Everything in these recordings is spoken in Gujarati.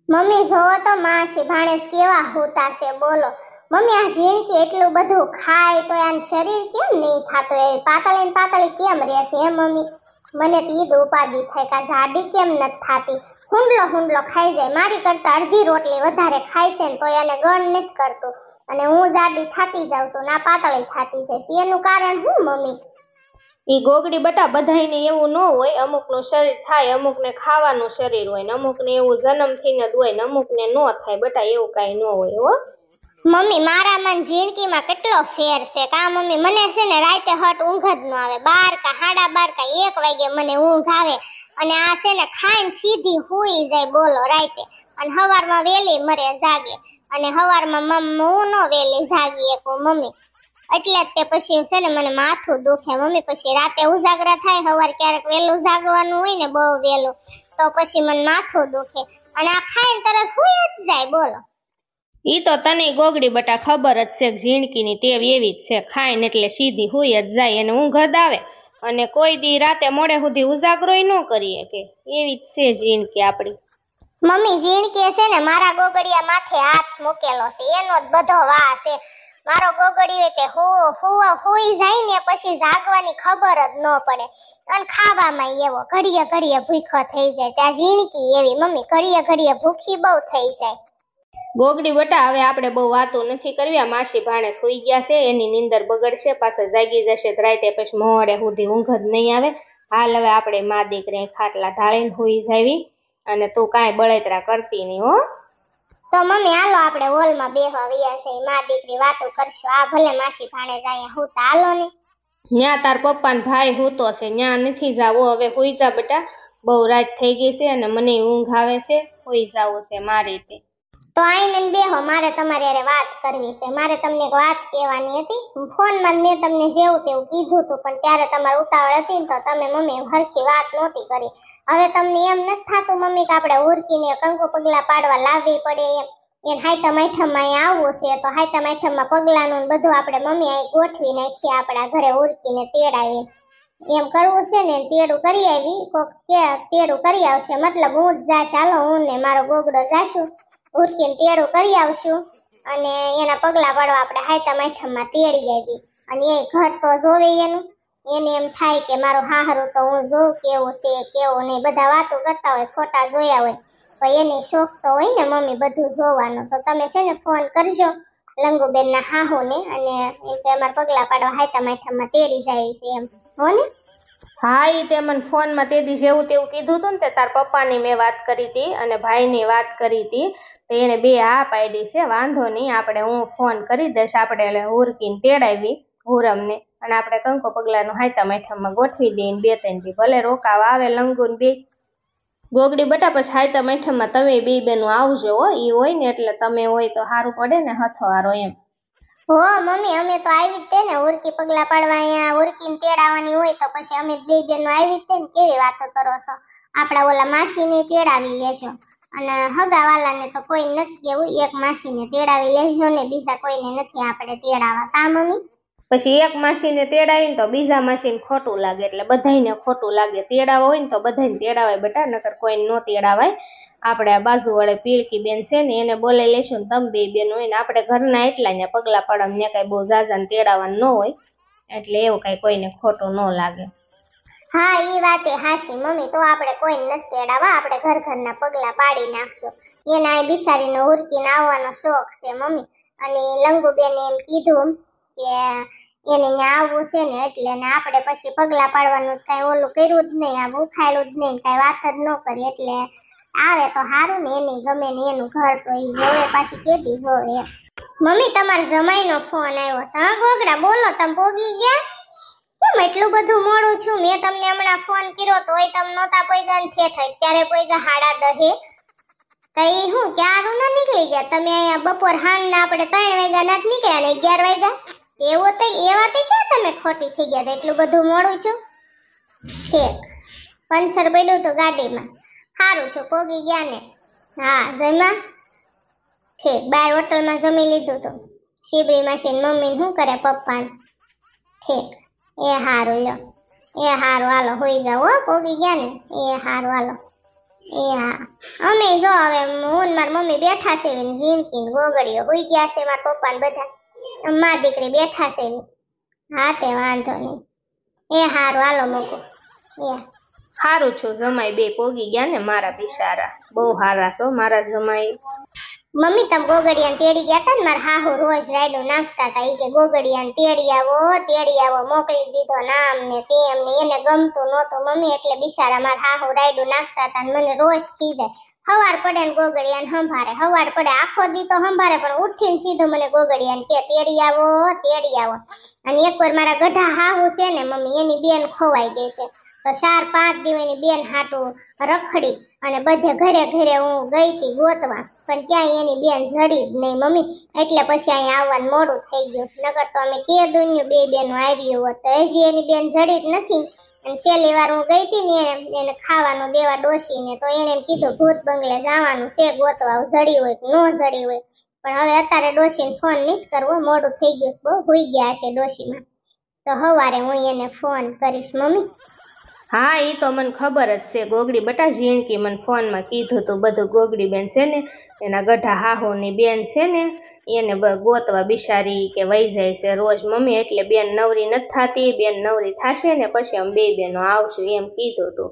મમ્મી જોવો તો માસી ભાણેજ કેવા હોતા છે બોલો. મમ્મી આ ઝીણકી એટલું બધું ખાય તો આન શરીર કેમ નહીં થાતો એ પાતળી ને પાતળી કેમ રહેશે હે મમ્મી? મને તો ઈદ ઉપાધિ થાય કે જાડી કેમ નથી થાતી. હુંડલો ખાઈ જાય, મારી કરતા અડધી રોટલી વધારે ખાય છે ને તો એને ગણ નથી કરતું અને હું જાડી થાતી જાઉં છું ના પાતળી થાતી જાય. એનું કારણ શું મમ્મી? ઈ ગોગડી બટા બધાયને એવું ન હોય, અમુકનું શરીર થાય, અમુકને ખાવાનું શરીર હોય ને અમુકને એવું જન્મથી જ હોય ને અમુકને ન થાય બટા, એવું કાંઈ ન હોય હો. મમ્મી મારામાં ઝીણકીમાં કેટલો ફેર છે કા મમ્મી? મને છે ને રાતે હટ ઊંઘ જ ન આવે. 12 કા 12:30 કા 1 વાગે મને ઊંઘ આવે અને આ છે ને ખાઈને સીધી હુઈ જાય બોલો રાતે અને સવારમાં વેલી મરે જાગે અને સવારમાં હું નો વેલી જાગી એકું મમ્મી. એટલે જ તે પછી છે ને મને માથું દુખે મમ્મી. પછી રાતે ઉજાગરા થાય, સવાર ક્યારેક વેલું જાગવાનું હોય ને બહુ વેલું તો પછી મને માથું દુખે અને આ ખાઈને તરત હુઈ જ જાય બોલો. ઈ તો તને ગોગડી બટા ખબર જ છે કે ઝીણકીની ટેવ એવી જ છે, ખાઈને એટલે સીધી હુઈ જ જાય અને ઊંઘ જ આવે અને કોઈ દી રાતે મોડે સુધી ઉજાગરોય ન કરીએ કે એવી જ છે ઝીણકી આપડી. મમ્મી ઝીણકી છે ને મારા ગોગડિયા માથે હાથ મૂકેલો છે, એનો જ બધો વાહ છે. મારો ગોગડિયો કે હુઈ જાય ને પછી જાગવાની ખબર જ ન પડે અને ખાવામાં એવો ઘડીએ ભૂખો થઈ જાય. ત્યાં ઝીણકી એવી મમ્મી ઘડીએ ભૂખી બહુ થઈ જાય. ગોગડી બટા હવે આપણે બહુ વાતો નથી કરવી, આ માસી ભાણે સુઈ ગયા છે, એની નીંદર બગડશે, પાછા જાગી જશે રાતે પછી મોડે સુધી ઊંઘ જ નહીં આવે. હાલ હવે આપણે મા દીકરી ખાટલા ઢાળીને હુઈ જાવી અને તું કાંઈ બળતરા કરતી નહીં હો. તો મમ્મી હાલો આપણે હોલમાં બેહવા વયા છે, મા દીકરી વાતો કરશું. આ ભલે માસી ભાણે જાય હુંતા હાલો ને. ન્યા તાર પપ્પા ને ભાઈ હુતો છે, ન્યા નથી જાવો. હવે હુઈ જા બેટા, બહુ રાત થઈ ગઈ છે અને મને ઊંઘ આવે છે, હુઈ જાવું છે મારી રીતે. તો આઈને બેહો, મારે તમારી હારે વાત કરવી છે. મારે તમને એક વાત કહેવાની હતી. ફોનમાં મેં તમને જેવું તેવું કીધું હતું પણ ત્યારે તમારે ઉતાવળ હતી ને તો તમે મમ્મી હરખી વાત નહોતી કરી. હવે તમને એમ નથી થાતું મમ્મી કે આપણે ઉરકીને કંકુ પગલા પાડવા લાવવી પડે એમ? એને હાયતમ આઠમમાં અહીંયા આવવું છે તો હાયતમ આઠમમાં પગલાનું બધું આપણે મમ્મી અહીં ગોઠવી નાખીએ, આપણા ઘરે ઉરકીને તેડાવી એમ કરવું છે ને. તેડું કરી આવી કોક કે તેડું કરી આવશે, મતલબ હું જ જાશ. હાલો હું ને મારો ગોગડો જાશું, ઉરકીને તેડું કરી આવશું અને એના પગલા પાડવા આપણે હાયતમ આઠમમાં તેડી આવી અને એ ઘર તો જોવે એનું. એને એમ થાય કે મારું હાહરું તો હું જોઉં કેવું છે કેવું નહીં. બધા વાતો કરતા હોય, ફોટા જોયા હોય તો એની શોખ તો હોય ને મમ્મી બધું જોવાનું. તો તમે છે ને ફોન કરજો લંગુબેનના હાહુને અને અમારા પગલા પાડવા હાયતમ આઠમમાં તેડી જાય છે એમ હો ને. હા ઈ તે મને ફોનમાં તે દી જેવું તેવું કીધું હતું ને તે તાર પપ્પાની મેં વાત કરી હતી અને ભાઈની વાત કરી હતી તો એને બે હા પાડી છે. વાંધો નહીં, આપણે હું ફોન કરી દઈશ, આપણે ઉરકીને તેડાવી હુરમને અને આપણે કંકુ પગલાનું હાયતમ આઠમમાં ગોઠવી દઈએ 2-3 દી. ભલે રોકાવા આવે લંગુન બે ગોગડી બટા, પછી હાયતમ આઠમમાં તમે બે બેનું આવજો હો. ઈ હોય ને એટલે તમે હોય તો સારું પડે ને હથવારો એમ. હો મમ્મી અમે તો આવી જ તે ને ઉરકી પગલા પાડવા, અહીંયા ઉરકીને તેડાવવાની હોય તો પછી અમે બે બેનો આવી જ તે ને. કેવી વાતો કરો છો? આપણા ઓલા માસીને તેડાવી લેજો અને હગાવાલાને તો કોઈ નથી કેવું, એક માસીને તેડાવી લેજો ને, બીજા કોઈને નથી આપણે તેડાવા કા મમ્મી? પછી એક માસીને તેડાવીને તો બીજા માસીને ખોટું લાગે એટલે બધાયને ખોટું લાગે. તેડાવા હોય ને તો બધાને તેડાવાય બેટા, નકર કોઈને ન તેડાવાય. આપણે આ બાજુ વાળે પીળકી બેન છે ને એને બોલાવી લેશું ને તમે બે બેન હોય ને આપણે ઘરના એટલા ને પગલા પાડવા ને કઈ બહુ જાજા ને તેડાવાનું ન હોય એટલે એવું કઈ કોઈને ખોટું ન લાગે. હા ઈ વાતે હાસી મમ્મી, તો આપણે કોઈ નથી તેડાવા, આપણે ઘરના પગલા પાડી નાખશું. એના બિચારીને ઉરકીને આવવાનો શોખ છે મમ્મી અને લંગુબેને એમ કીધું કે એને ત્યાં આવવું છે ને એટલે ને આપણે પછી પગલા પાડવાનું કઈ ઓલું કર્યું જ નહીં, આમ ઉખાડ્યું જ નહીં, કઈ વાત જ ન કરી એટલે આવે તો સારું ને. એની ગમે ને એનું ઘર તો એ જોવે, પાછી કેટી જોવે. મમ્મી તમારા જમાઈનો ફોન આવ્યો છે. હા ગોગડા બોલો, તમે પોગી ગયા? કેમ એટલું બધું મોડું છું? મેં તમને હમણાં ફોન કર્યો તોય તમે નહોતા પોગ્યા ને ઠેઠ અત્યારે પોગ્યા 10:30. કઈ હું ક્યારું ના નીકળી ગયા તમે? અહીંયા બપોર હાંજના આપણે 3 વાગ્યા ના નીકળ્યા ને 11 વાગ્યા. એવો તો એવા તો ક્યાં તમે ખોટી થઈ ગયા? એટલું બધું મોડું છું? ઠીક પંચર પડ્યું તો ગાડીમાં. સારું છું પોગી ગયા ને? હા જમ્યા? ઠીક બાર હોટલમાં જમી લીધું તો શીબડી માસી મમ્મી શું કરે પપ્પાને? ઠીક એ હારું લ્યો, એ હારું હાલો હોઈ જાવ હો, પોગી ગયા ને? એ હારું હાલો. એ હા અમે જો હવે હું ને મારી મમ્મી બેઠા છે ને જીનકી ને ગોગડીઓ હોઈ ગયા છે મારા પપ્પા ને બધા મા દીકરી બેઠા છે હા તે વાંધો નહીં એ હારું હાલો મૂકો એ સારું છું જમાઈ બે પોગી ગયા ને મારા બિચારા બહુ હારા છો મારા જમાઈ મમ્મી તમે ગોગડિયાને તેડી ગયા હતા ને મારા હાહુ રોજ રાયડું નાખતા હતા ઈ કે ગોગડિયાને તેડી આવો મોકલી દીધો નામ ને તેમ ને એને ગમતું નહોતું મમ્મી એટલે બિચારા મારા હાહુ રાયડું નાખતા હતા ને મને રોજ ખીજાય હવાર પડે ને ગોગડિયાને સંભારે હવાર પડે આખો દી તો સંભારે પણ ઉઠીને સીધું મને ગોગડિયાને કે તેડી આવો અને એકવાર મારા ગઢા હાહુ છે ને મમ્મી એની બેન ખોવાઈ ગઈ છે તો 4-5 દિવસ એની બેન હાટું રખડી અને બધે ઘરે ઘરે હું ગઈ હતી ગોતવા પણ ક્યાંય એની બેન જડી જ નહીં મમ્મી એટલે પછી અહીંયા આવવાનું મોડું થઈ ગયું નકર તો અમે તે દુનિયું બે બેનો આવ્યું હોત તો હજી એની બેન જડી જ નથી અને છેલ્લી વાર હું ગઈ હતી ને એને ખાવાનું દેવા ડોશીને તો એને એમ કીધું ભૂત બંગલે જવાનું છે ગોતવા જડી હોય કે ન જડી હોય પણ હવે અત્યારે ડોશીને ફોન નહીં કરવો મોડું થઈ ગયું બહુ હોઈ ગયા છે ડોશીમાં તો સવારે હું એને ફોન કરીશ મમ્મી હા એ તો મને ખબર જ છે ગોગડી બટા જીણકી મને ફોનમાં કીધું તું બધું ગોગડી બેન છે ને એના ગઢા હાહુની બેન છે ને એને ગોતવા બિચારી કે વહી જાય છે રોજ મમ્મી એટલે બેન નવરી નથી થતી બેન નવરી થશે ને પછી અમે બે બેનો આવશું એમ કીધું તું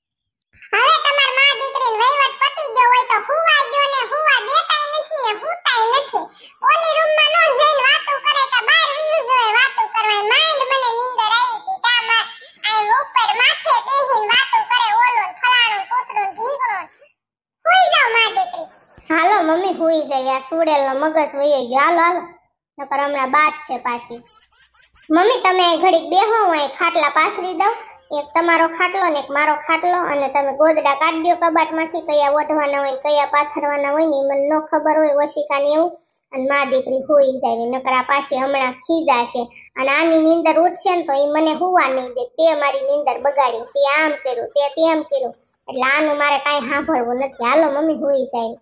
હવે તમાર માં દીકરીને વહીવટ પતી ગયો હોય તો હુવા ગયો ને હુવા દેતાય નથી ને હુતાય નથી ઓલી રૂમમાં નો જઈને વાતો કરે કે બહાર વીયું જોય વાતો કરવા માંડ મને નીંદર આવી હતી કામાં આ ઉપર માથે બેહીને વાતો કરે ઓલો ફલાણું કોસરું ઢીકણું હુઈ જાવ માં દીકરી હાલો મમ્મી હુઈ જાય આ સુડેલનો મગજ વહી ગયો હાલો નકર હમણાં બાત છે પાછી મમ્મી તમે ઘડીક બેહો હું અહીં ખાટલા પાથરી દઉં એક તમારો ખાટલો ને એક મારો ખાટલો અને તમે ગોદડા કાઢી દો કબાટમાંથી કયા ઓઢવાના હોય ને કયા પાથરવાના હોય ને મને ન ખબર હોય વશિકાને એવું અને મા દીકરી હોઈ જાય નકરા પાછી હમણાં ખીજાશે અને આની નીંદર ઉઠશે ને તો એ મને હુવા નહીં દે તે મારી નીંદર બગાડી તે આમ કર્યું તે તેમ કર્યું એટલે આનું મારે કાંઈ સાંભળવું નથી હાલો મમ્મી હોઈ જાય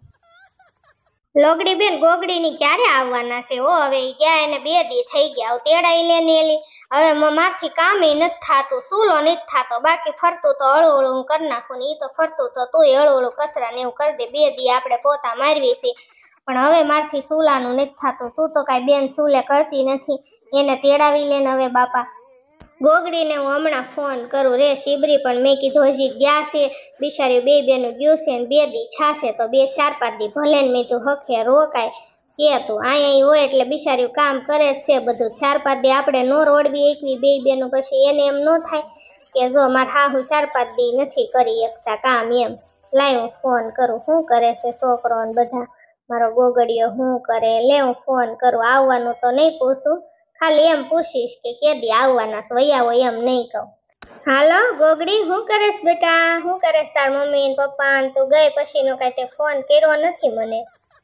લોગડી બેન ગોગડી ની ક્યારે આવવાના છે ઓ હવે ગયા એને 2 દી થઈ ગયા તેડાઈ લે ને એલી હવે મારથી કામે નથી થાતું સૂલો નથી થાતો બાકી ફરતું તો હળું હું કરી નાખું ને ઈ તો ફરતું તો તોય હળું કસરા ને એવું કરી દે 2 દી આપણે પોતા મારવી છે પણ હવે મારથી સૂલાનું નથી થાતું તું તો કાંઈ બેન સૂલે કરતી નથી એને તેડાવી લે ને હવે બાપા ગોગડીને હું હમણાં ફોન કરું રે શિબરી પણ મેં કીધું હજી ગયા છે બિચારી 2 બેનું ગયું છે ને 2 દી છાશે તો 4-5 દી ભલે ને મેં તું હખે રોકાય કે તું અહીંયા હોય એટલે બિચારી કામ કરે જ છે બધું 4-5 દી આપણે નો રોડવી એકવી 2 બેનું પછી એને એમ ન થાય કે જો મારા હાહુ 4-5 દી નથી કરી શકતા કામ એમ લાય હું ફોન કરું શું કરે છે છોકરો ને બધા મારો ગોગડીયો શું કરે લે હું ફોન કરું આવવાનું તો નહીં પૂછું ખાલી એમ પૂછીશ કે કેદી આવવાના વૈયા હોય એમ નહીં કહું હાલો ગોગડી શું કરેશ બેટા શું કરેશ તાર મમ્મી ને પપ્પા ને તું ગઈ પછીનો કાંઈ તે ફોન કર્યો નથી મને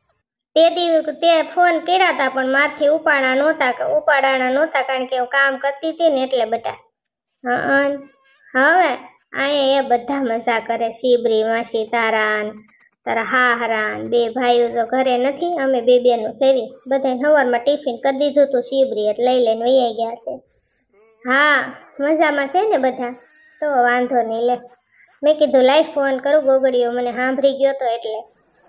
તે ફોન કર્યા હતા પણ મારથી ઉપાડાણા નહોતા કારણ કે હું કામ કરતી હતી ને એટલે બેટા હા હવે અહીંયા એ બધા મજા કરે શિબરી માસી તારા હાહરા 2 ભાઈઓ તો ઘરે નથી અમે 2 બેનું સેવી બધાને સવારમાં ટિફિન કરી દીધું હતું શિબરી એટલે લઈ લઈને વૈયા ગયા છે હા મજામાં છે ને બધા તો વાંધો નહીં લે મેં કીધું લાઈવ ફોન કરું ગોગડીઓ મને સાંભળી ગયો તો એટલે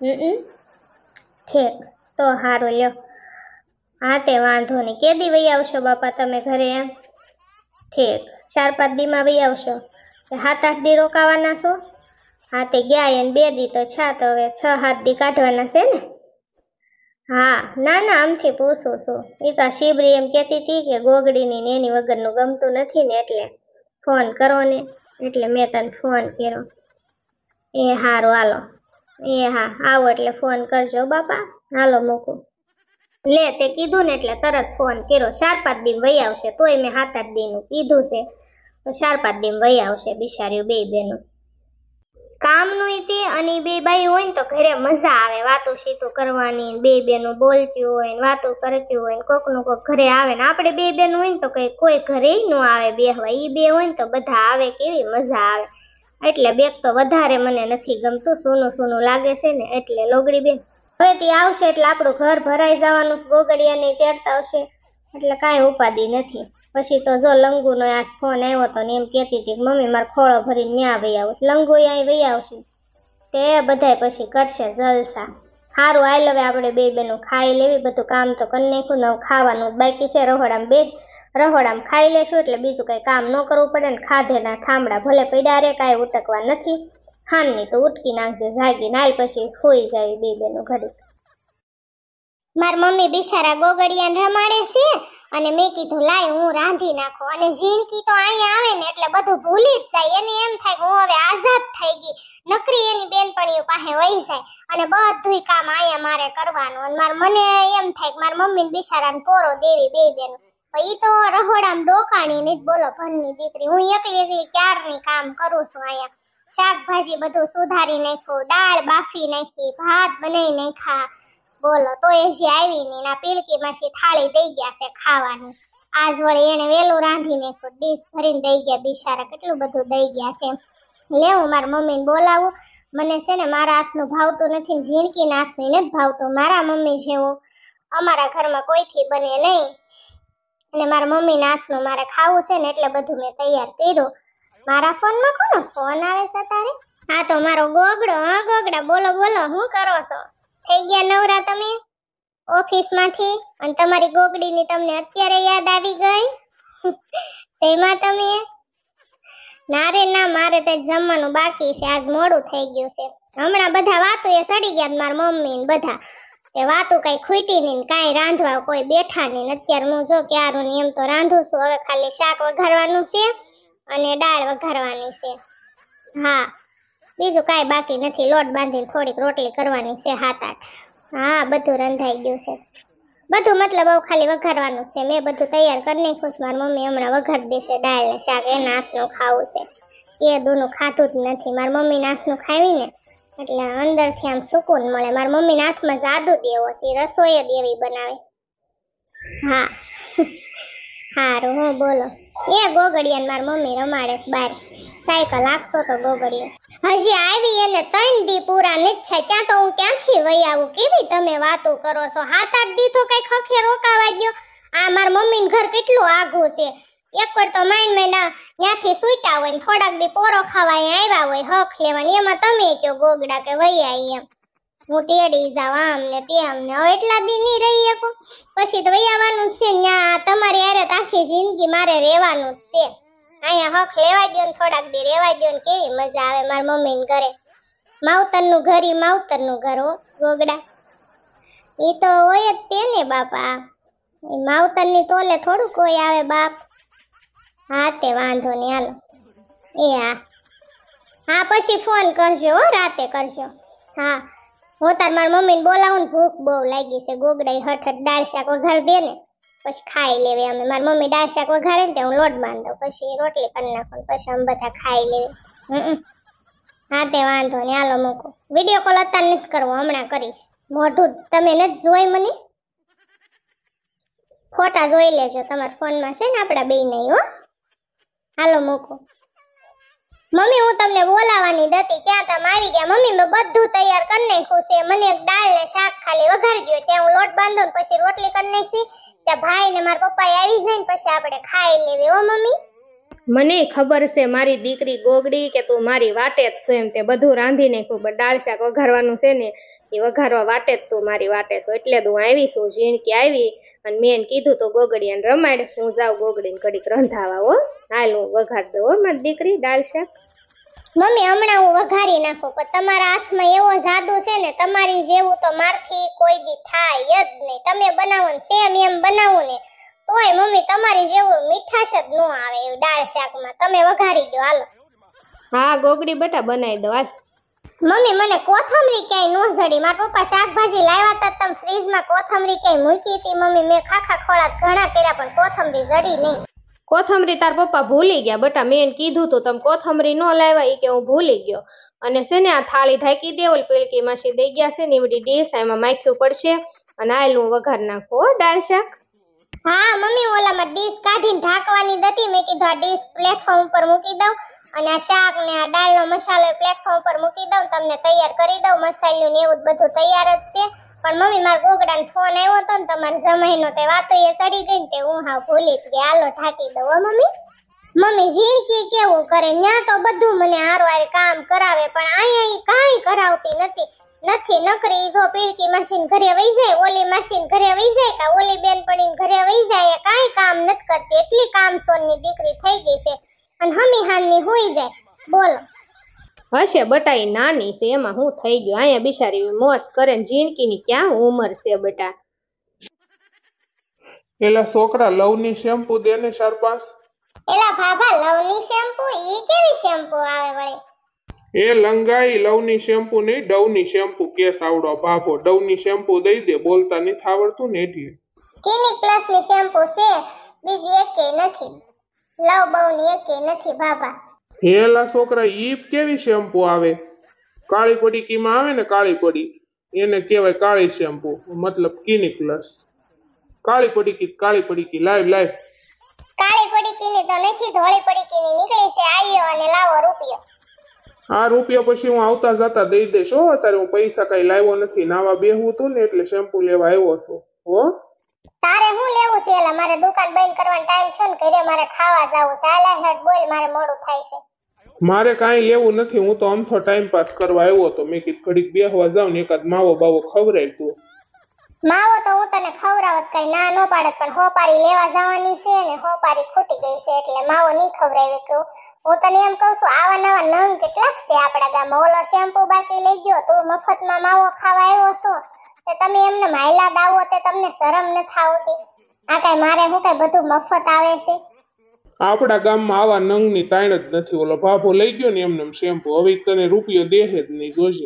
ઠીક તો સારું લ્યો હા તે વાંધો નહીં કેદી વહી આવશો બાપા તમે ઘરે એમ ઠીક 4-5 દીમાં વહી આવશો 7-8 દી રોકાવાના છો હા તે ગયા એને 2 દી તો છા તો હવે 6-7 દી કાઢવાના છે ને હા ના આમથી પૂછું છું એ તો શિબરી એમ કહેતી હતી કે ગોગડીની ને એની વગરનું ગમતું નથી ને એટલે ફોન કરો ને એટલે મેં તને ફોન કર્યો એ સારું હાલો એ હા આવો એટલે ફોન કરજો બાપા હાલો મૂકું લે તે કીધું ને એટલે તરત ફોન કર્યો 4-5 દી વહી આવશે તોય મેં 7-8 દીનું કીધું છે તો 4-5 દી વહી આવશે બિચારીઓ 2 બેનું કામનું તે અને 2 બાઈ હોય ને તો ઘરે મજા આવે વાતો સીતું કરવાની 2 બેનું બોલતી હોય ને વાતો કરતી હોય ને કોકનું કોક ઘરે આવે ને આપણે 2 બેન હોય ને તો કોઈ ઘરે ન આવે બેહવા ઈ 2 હોય ને તો બધા આવે કેવી મજા આવે એટલે બેગ તો વધારે મને નથી ગમતું સૂનું લાગે છે ને એટલે લોગડી બેન હવે તે આવશે એટલે આપણું ઘર ભરાઈ જવાનું ગોગડિયાને તેડતા આવશે એટલે કાંઈ ઉપાધિ નથી પછી તો જો લંગુનો આ ફોન આવ્યો તો ને એમ કહેતી હતી કે મમ્મી મારે ખોળો ભરીને ન્યા વહી આવું લંગુ અહીં વહી આવશે તે બધાય પછી કરશે જલસા. સારું આઈ હવે આપણે બે બેનું ખાઈ લેવી, બધું કામ તો કરી નાખ્યું, નવ ખાવાનું બાકી છે. રહોડામાં ખાઈ લેશું એટલે બીજું કઈ કામ ન કરવું પડે ને. ખાધેના થાંભળા ભલે પડ્યા રે, કાંઈ ઉટકવા નથી. હાનની તો ઉટકી નાખજે જાગીને, હાલ પછી ખોઈ જાય બે બેનું ઘડી. માર મમ્મી બિચારા ગોગડિયાને રમાડે છે અને મેં કીધું લાય હું રાંધી નાખો. અને ઝીણકી તો અહીંયા આવે ને એટલે બધું ભૂલી જ જાય. એને એમ થાય કે હું હવે આઝાદ થઈ ગઈ, નકરી એની બેનપણીઓ પાસે વહી જાય અને બધુંય કામ અહીંયા મારે કરવાનું. અને મને એમ થાય કે મારા મમ્મીને બિચારાને પોરો દેવી બે બેનો. ઈ તો રહોડામાં ડોકાણી ને બોલો ભણની દીકરી. હું એકલી ક્યારની કામ કરું છું અહીંયા. શાકભાજી બધું સુધારી નાખ્યું, દાળ બાફી નાખી, ભાત બનાવી નાખ્યા. બોલો તો એ જે આવી ને ના પીળકીમાં થાળી દઈ ગયા છે ખાવાની. આજ વળી એને વેલું રાંધી નાખ્યું, ડીશ ભરીને દઈ ગયા બિચારા, કેટલું બધું દઈ ગયા છે. લેવું મારા મમ્મીને બોલાવું. મને છે ને મારા હાથનું ભાવતું નથી ને ઝીણકીના હાથનું નથી ભાવતું. મારા મમ્મી જેવું અમારા ઘરમાં કોઈથી બને નહીં. અને મારા મમ્મીના હાથનું મારે ખાવું છે ને એટલે બધું મેં તૈયાર કર્યું. મારા ફોનમાં કોનો ફોન આવે છે તારે? હા તો મારો ગોગડો. હા ગોગડા બોલો બોલો, શું કરો છો? થઈ ગયા નવરા તમે ઓફિસમાંથી? અને તમારી ગોગડીની તમને અત્યારે યાદ આવી ગઈ? શેમાં તમે? ના રે ના, મારે તો જમવાનું બાકી છે, આજ મોડું થઈ ગયું છે. હમણાં બધા વાતો એ સડી ગયા મારા મમ્મી ને બધા. તે વાતું કઈ ખૂટી નહીં, કાંઈ રાંધવા કોઈ બેઠા નહીં. અત્યારે હું જો ક્યારું ને એમ તો રાંધું છું. હવે ખાલી શાક વઘારવાનું છે અને દાળ વઘારવાની છે. હા બીજું કાંઈ બાકી નથી. લોટ બાંધીને થોડીક રોટલી કરવાની છે 7-8. હા બધું રંધાઈ ગયું છે. બધું મતલબ હવે ખાલી વઘારવાનું છે. મેં બધું તૈયાર કરી નાખ્યું છે. મારી મમ્મી હમણાં વઘાર દેશે દાળ ને શાક. એના હાથનું ખાવું છે. એ દૂનું ખાધું જ નથી. મારી મમ્મીના હાથનું ખાવી ને એટલે અંદરથી આમ સુકૂન મળે. મારી મમ્મીના હાથમાં જાદુ દેવો છે, રસોઈ જ એવી બનાવે. હા હારું હું બોલો. એ ગોગડિયાને મારી મમ્મી રમાડે બાર. સાયકલ હાંકતો તો ગોગડિયો. હજી આવી એને 3 દી પૂરા નથી થાય ત્યાં તો હું ક્યાંથી વહી આવું? કેવી તમે વાતો કરો છો? 7-8 દી તો કઈ ખખે રોકાવા ગયો. આ મારા મમ્મીનું ઘર કેટલું આઘું છે. એક વાર તો માઇન ત્યાંથી સુઈટા હોય ને થોડાક દી પોરો ખાવા આવ્યા હોય હક લેવાની. એમાં તમે કહો ગોગડા કે વહી આવી એમ હું તેડી જાવ આમ ને તેમ ને. હવે એટલા દી નહીં રહી શકો પછી તો વહી આવવાનું જ છે. ત્યાં તમારી હારે આખી જિંદગી મારે રહેવાનું જ છે. અહીંયા હક લેવા દો ને થોડાક દી રહેવા દો ને કેવી મજા આવે મારા મમ્મીને ઘરે. માવતરનું ઘર ઈ માવતરનું ઘર હો ગોગડા. ઈ તો હોય જ તેને બાપા. માવતરની તોલે થોડું કોઈ આવે બાપ. હા તે વાંધો નહીં હાલો. એ હા પછી ફોન કરજો હો, રાતે કરજો. હા હું તાર મારી મમ્મીને બોલાવું ને ભૂખ બહુ લાગી છે. ગોગડાઈ હઠ દાળ શાક વઘાર દે ને પછી ખાઈ લેવી અમે. મારી મમ્મી દાળ શાક વઘારે ને હું લોટ બાંધ દઉં પછી રોટલી કરી નાખું પછી અમે બધા ખાઈ લેવી. હા તે વાંધો નહીં હાલો મૂકો. વિડીયો કોલ અત્યારે નથી કરવો, હમણાં કરીશ. મોઢું તમે નથી જોઈ મને? ફોટા જોઈ લેજો તમારા ફોનમાં છે ને આપણા બે નહીં હો. હાલો મૂકો. મમ્મી હું તમને બોલાવાની હતી ક્યાં તમે આવી ગયા? મમ્મી મેં બધું તૈયાર કરી નાખ્યું છે. મને એક દાળ ને શાક ખાલી વઘારી દો ત્યાં હું લોટ બાંધો ને પછી રોટલી કરી નાખી. ત્યાં ભાઈ ને મારા પપ્પા આવી જાય ને પછી આપણે ખાઈ લેવી હો મમ્મી. મને ખબર છે મારી દીકરી ગોગડી કે તું મારી વાટે જ છો એમ. તે બધું રાંધી નાખ્યું પણ દાળ શાક વઘારવાનું છે ને એ વઘારવા વાટે જ તું મારી વાટે છો. એટલે જ હું આવી છું. ઝીણકી આવી અને મેં કીધું તો ગોગડિયાને રમાડ. હું જાઉં ગોગડીને ઘડીક રંધાવા હો. હાલ હું વઘાર દઉં હો મારી દીકરી દાળ શાક. મમ્મી હમણાં હું વઘારી નાખું પણ તમારા હાથમાં એવો જાદુ છે ને તમારી જેવું તો મારથી કોઈ દી થાય જ નહીં. તમે બનાવો ને સેમ એમ બનાવો ને તોય મમ્મી તમારી જેવું મીઠાશ જ ન આવે એવું દાળ શાકમાં. તમે વઘારી દો હાલો. હા ગોગડી બેટા બનાવી દો હાલ. મમ્મી મને કોથમરી ક્યાંય ન જડી. મારા પપ્પા શાકભાજી લાવ્યા હતા તમે ફ્રીજમાં કોથમરી ક્યાંય મૂકી હતી મમ્મી? મેં ખાખા ખોળા ઘણા કર્યા પણ કોથમરી જડી નહીં. કોથમરી તાર પપ્પા ભૂલી ગયા બેટા. મેં કીધું તો તમે કોથમરી ન લાવ્યા એ કે હું ભૂલી ગયો. અને છે ને આ થાળી ઢાંકી દે ઓલ પેલકી માસી દઈ ગયા છે ને એવડી ડીશ એમાં માખ્યું પડશે અને આયલું વઘાર નાખો દાળ શાક. હા મમ્મી ઓલામાં ડીશ કાઢીને ઢાંકવાની હતી. મેં કીધું આ ડીશ પ્લેટફોર્મ ઉપર મૂકી દઉં અને આ શાક ને આ દાળનો મસાલો પ્લેટફોર્મ ઉપર મૂકી દઉં તમને તૈયાર કરી દઉં. મસાલું ને એવું બધું તૈયાર જ છે. પણ મમ્મી મારા ગોગડાનો ફોન આવ્યો હતો ને તમારા જમાઈનો તે વાતો એ સડી ગઈ ને તે હું હાવ ભૂલી જ ગઈ. હાલો ઢાંકી દઉં હો મમ્મી. મમ્મી ઝીણકી કેવું કરે, ન્યા તો બધું મને હારવાર કામ કરાવે, પણ અહીંયા ઈ કાંઈ કરાવતી નથી નકરી જો પીળકી મશીન ઘરે વઈ જાય, ઓલી મશીન ઘરે વઈ જાય, કે ઓલી બેન પડીને ઘરે વઈ જાય, કાંઈ કામ નથી કરતી. એટલી કામસોરની દીકરી થઈ ગઈ છે અને હમી હાનની હોઈ જાય. બોલો હશે બટા ઈ નાની છે એમાં હું થઈ ગયું, અહીંયા બિચારી મોજ કરે ને જીણકીની ક્યાં ઉંમર છે બટા. એલા છોકરા લવની શેમ્પુ દે ને 4-5. એલા ભાભા લવની શેમ્પુ ઈ કેવી શેમ્પુ આવે વળી? એ લંગાઈ લવની શેમ્પુ નહીં, ડવની શેમ્પુ કેસ આવડો ભાભો. ડવની શેમ્પુ દઈ દે, બોલતા નથી આવડતું ને એટલે. ક્લિનિક પ્લસ ની શેમ્પુ છે, બીજી એકેય નથી. લવ બવની એકેય નથી ભાભા. હેલા છોકરા ઈ કેવી શેમ્પુ આવે? કાળી પડીકીમાં આવે ને કાળી પડી, એને કહેવાય કાળી શેમ્પુ, મતલબ ક્લિનિક પ્લસ. કાળી પડીકી લાઈવ. કાળી પડીકીની તો નથી, ધોળી પડીકીની નીકળી છે. આયો અને લાવો રૂપિયો. આ રૂપિયા પછી હું આવતા જતા દઈ દઈશ હો. અત્યારે હું પૈસા કઈ લાવ્યો નથી, નાવા બેહવું તું ને એટલે શેમ્પુ લેવા આવ્યો છું હો. તારે હું લેવું છે? એલા મારે દુકાન બંધ કરવાનો ટાઈમ છે ને, ઘરે મારે ખાવા જાવું છે. આલા હેડ બોલ, મારે મોડું થાય છે. મારે કાંઈ લેવું નથી, હું તો અમથો ટાઈમ પાસ કરવા આવ્યો તો. મેં કીધું ઘડીક બેહવા જાવ ને એકાદ માવો બાવો ખવડાય તું. માવો તો હું તને ખવડાવત, કઈ ના નો પાડત, પણ હોપારી લેવા જવાની છે ને હોપારી ખૂટી ગઈ છે એટલે માવો નહીં ખવડાવે. કે હું તને એમ કહું છું, આવા નવા નંગ કેટલાક છે આપણા ગામમાં. ઓલો શેમ્પુ બાકી લઈ ગયો, તું મફતમાં માવો ખાવા આવ્યો છો, તે તમે એમને માયલા દાવો તે તમને શરમ નથી આવતી? આ કઈ મારે હું કઈ બધું મફત આવે છે? આપણા ગામમાં આવા નંગની તાણ જ નથી. ઓલો ભાભો લઈ ગયો ને એમને શેમ્પુ, હવે તને રૂપિયો દેહે જ નહીં, જોજે.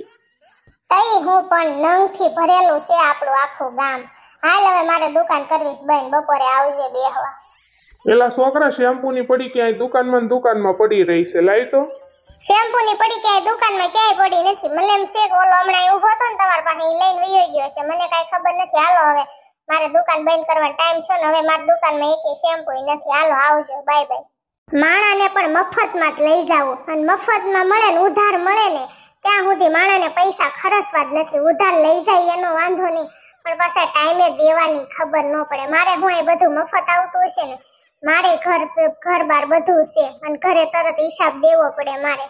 તઈ હું પણ નંગથી ભરેલું છે આપણું આખું ગામ. હાલ હવે મારે દુકાન કરવી છે બંધ, બપોરે આવજે બેહવા. એલા છોકરા શેમ્પુની પડી ક્યાંય દુકાનમાં પડી રહી છે, લાઈ તો. શેમ્પૂની પડી ક્યાંય દુકાનમાં ક્યાંય પડી નથી. મને એમ છે કે ઓલો હમણાં ઊભો હતો ને તમારા પાસે, ઈ લઈને વયો ગયો છે. મને કાંઈ ખબર નથી. હાલો હવે મારે દુકાન બંધ કરવાનો ટાઈમ છે ને, હવે મારી દુકાનમાં એકેય શેમ્પુ નથી. હાલો આવજો, બાય બાય. માણાને પણ મફતમાં જ લઈ જાવું, અને મફતમાં મળે ને ઉધાર મળે ને ત્યાં સુધી માણાને પૈસા ખર્ચવા જ નથી. ઉધાર લઈ જાય એનો વાંધો નહીં, પણ પાછા ટાઈમે દેવાની ખબર ન પડે. મારે હું એ બધું મફત આવતું હશે ને, મારે ઘર બાર બધું છે અને ઘરે તરત હિસાબ દેવો પડે મારે.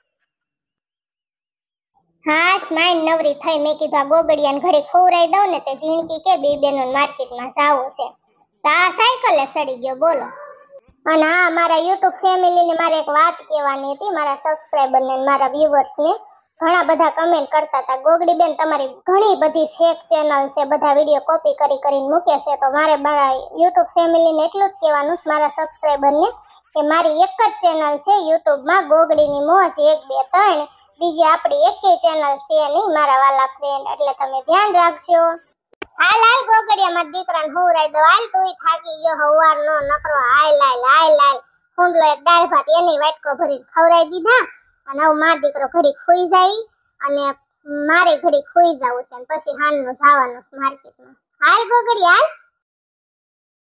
હાશ માઇન નવરી થઈ. મેં કીધું આ ગોગડિયાને ઘડી ખવરાઈ દઉં ને, તે ઝીણકી કે બે બેનો માર્કેટમાં જાવું છે, તો આ સાયકલે સડી ગયો. બોલો. અને હા, મારા યુટ્યુબ ફેમિલીને મારે એક વાત કહેવાની હતી, મારા સબસ્ક્રાઈબરને મારા વ્યુઅર્સને. ઘણા બધા કમેન્ટ કરતા હતા, ગોગડી બેન તમારી ઘણી બધી ફેક ચેનલ છે, બધા વિડીયો કોપી કરીને મૂકે છે. તો મારે મારા યુટ્યુબ ફેમિલીને એટલું જ કહેવાનું છે, મારા સબસ્ક્રાઈબરને, કે મારી એક જ ચેનલ છે યુટ્યુબમાં, ગોગડીની મોજ 1 2 3. બીજી આપણી એકેય ચેનલ છે નહીં મારા વાલા ફ્રેન્ડ, એટલે તમે ધ્યાન રાખજો. હાલ ગોગડિયા મારા દીકરાને હોવરાઈ દો. હાલ તું થાકી ગયો હવાર નો નકરો હાલ હુંડલો એક દાળ ભાત એની વાટકો ભરી ખવરાઈ દીધા. અને હવે મારો દીકરો ઘડી ખોઈ જાય અને મારે ઘડી ખોઈ જવું છે, પછી હાનનું જવાનું છે માર્કેટમાં. હાલ ગોગડિયા હાલ.